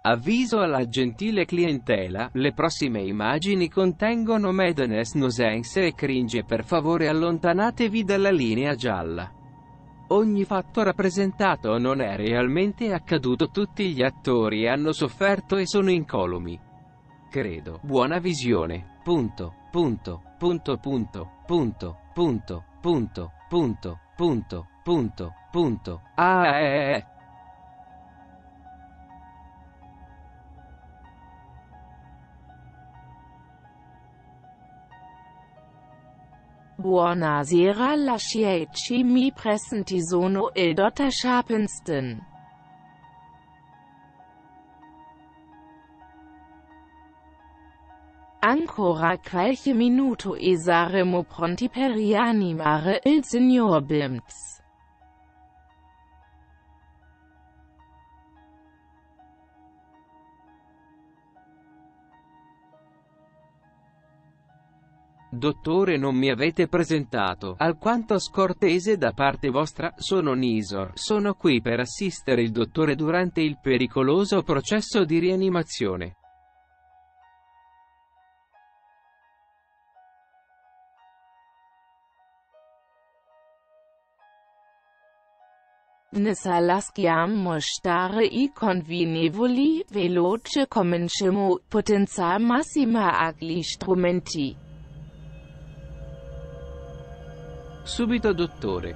Avviso alla gentile clientela, le prossime immagini contengono madness, nonsense e cringe, per favore allontanatevi dalla linea gialla. Ogni fatto rappresentato non è realmente accaduto, tutti gli attori hanno sofferto e sono incolumi. Credo. Buona visione. Punto. Punto. Punto. Punto. Punto. Punto. Punto. Punto. Punto. Punto. Punto. Buonasera, lasciateci mi presenti, sono il dottor Sharpenston. Ancora qualche minuto e saremo pronti per rianimare il signor Bimps. Dottore, non mi avete presentato. Alquanto scortese da parte vostra. Sono Nisor. Sono qui per assistere il dottore durante il pericoloso processo di rianimazione. Nessa lasciamo stare I convenevoli, veloce cominciamo, potenza massima agli strumenti. Subito, dottore.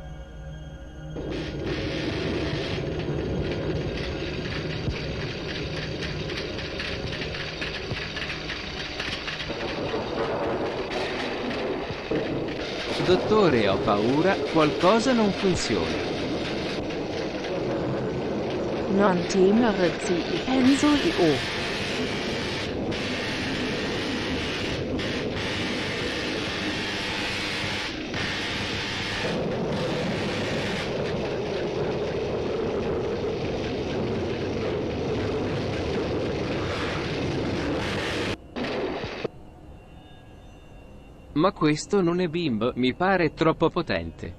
Dottore, ho paura, qualcosa non funziona. Non temere, ci penso io. Ma questo non è bimbo, mi pare troppo potente.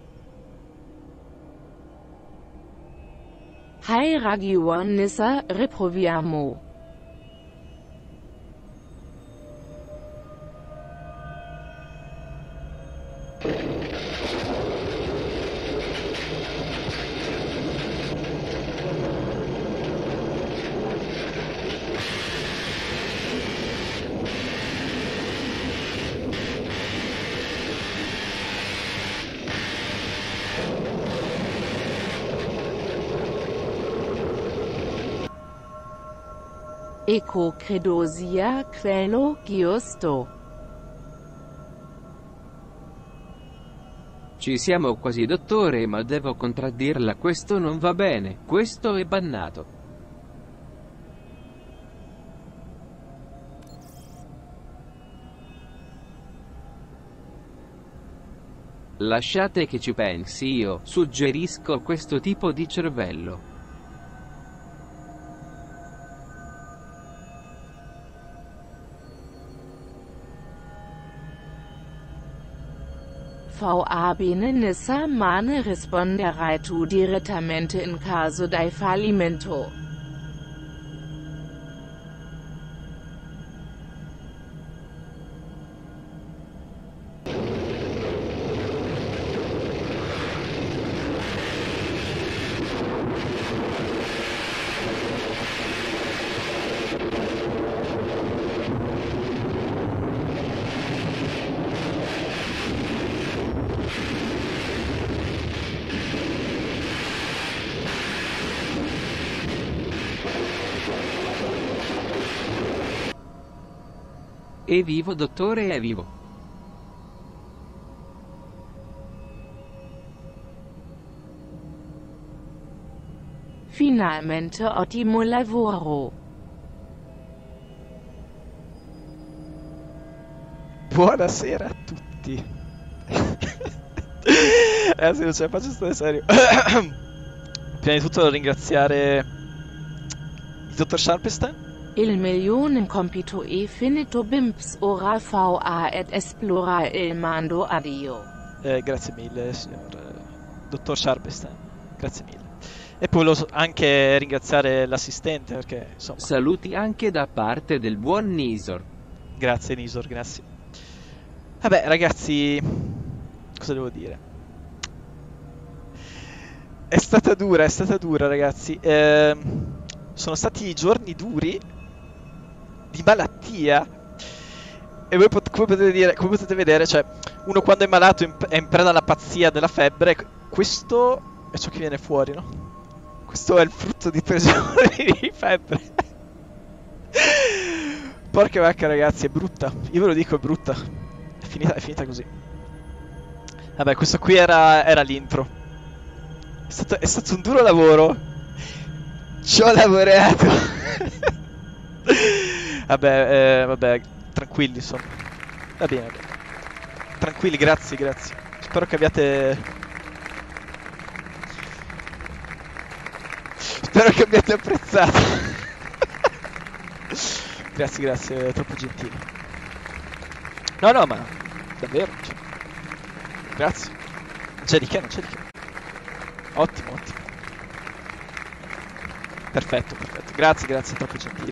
Hai ragione, Nissa, riproviamo. Ecco, credo sia quello giusto. Ci siamo quasi, dottore, ma devo contraddirla, questo non va bene, questo è bannato. Lasciate che ci pensi io, suggerisco questo tipo di cervello. Va bene, Nissa, ma ne risponderai tu direttamente in caso di fallimento. È vivo, dottore, è vivo. Finalmente ottimo lavoro. Buonasera a tutti. Se non ce la faccio stare serio. Prima di tutto devo ringraziare il dottor Sharpestein. Il milione compito è finito, Bimps, ora va ed esplora il mondo, addio. Grazie mille, signor dottor Sharpestein. Grazie mille. E poi volevo anche ringraziare l'assistente perché, insomma, Saluti anche da parte del buon Nisor. grazie Nisor, grazie. Vabbè, ragazzi, cosa devo dire? È stata dura, ragazzi. Sono stati giorni duri di malattia. E voi come potete vedere, cioè, uno quando è malato è in preda alla pazzia della febbre. Questo è ciò che viene fuori, no? Questo è il frutto di 3 giorni di febbre. Porca vacca, ragazzi, è brutta. Io ve lo dico, è brutta. È finita così. Vabbè, questo qui era l'intro. È stato un duro lavoro. Ci ho lavorato. Vabbè, tranquilli, insomma. Va bene. Tranquilli, grazie. Spero che abbiate... Spero che abbiate apprezzato. Grazie, troppo gentili. No, ma davvero, cioè, grazie. Non c'è di che. Ottimo. Perfetto. Grazie, troppo gentili.